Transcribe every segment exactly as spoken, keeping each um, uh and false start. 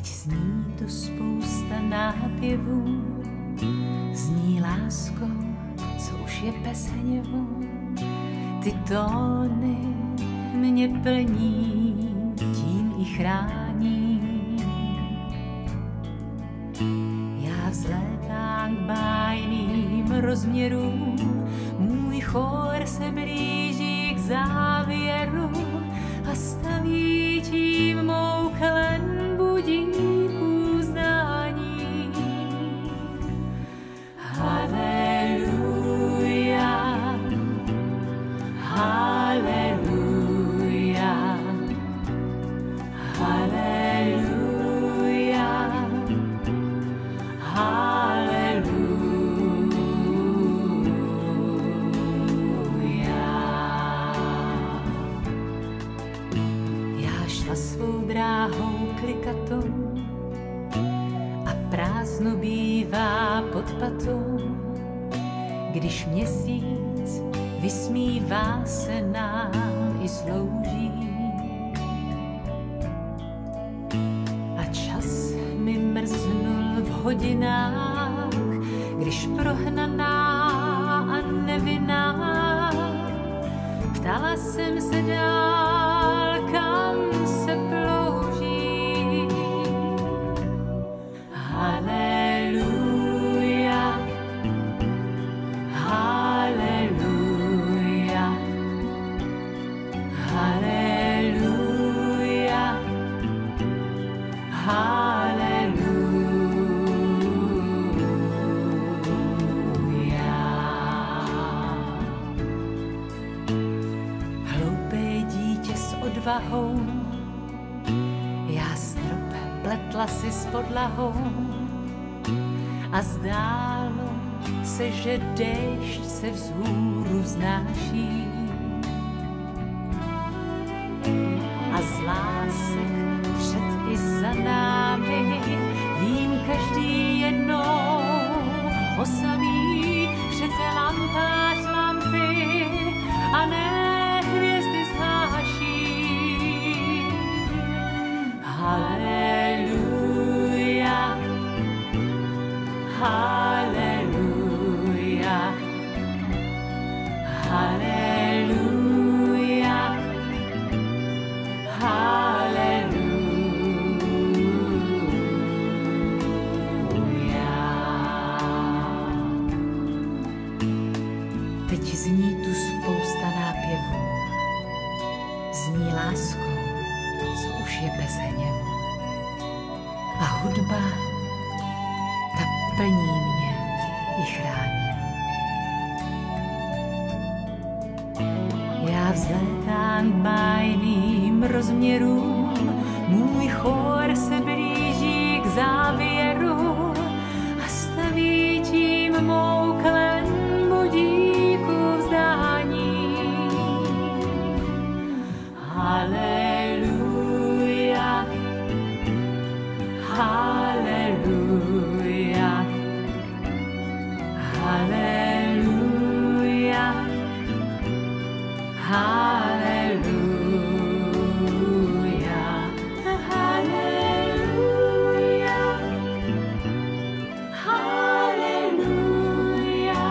Teď zní tu spousta nápěvů, zní láskou, co už je bez hněvu. Ty tóny mě plní, tím i chrání. Já vzlétám k bájným rozměrům, můj chór se blíží k závěru a staví tím mou klenbu díků zdání. Haleluja, haleluja, haleluja, haleluja. Já šla svou dráhou klikatou a prázdno bývá pod patou, když měsíc vysmívá se nám i slouží. A čas mi mrznul v hodinách, když prohnaná a nevinná ptala jsem se dál, kam se plouží. Haleluja, haleluja, haleluja, haleluja. Hloupé dítě s odvahou, já strop pletla si s podlahou a zdálo se, že déšť se vzhůru vznáší. A z lásek před i za námi vím každý jednou osamí, přece lampář lampy a ne hvězdy zháší. Haleluja, haleluja, haleluja, haleluja. Teď zní tu spousta nápěvů, zní láskou, co už je bez hněvu. A hudba, ta plní mě i chrání. Já vzlétám k bájným rozměrům, můj chór se blíží k závěru a staví tím mou klenbu díku vzdání. Haleluja, haleluja, haleluja, haleluja, haleluja, haleluja,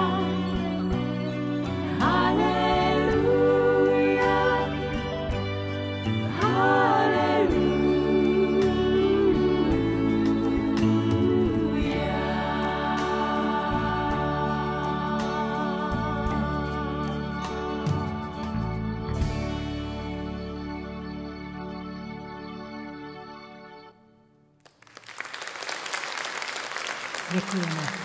Děkujeme.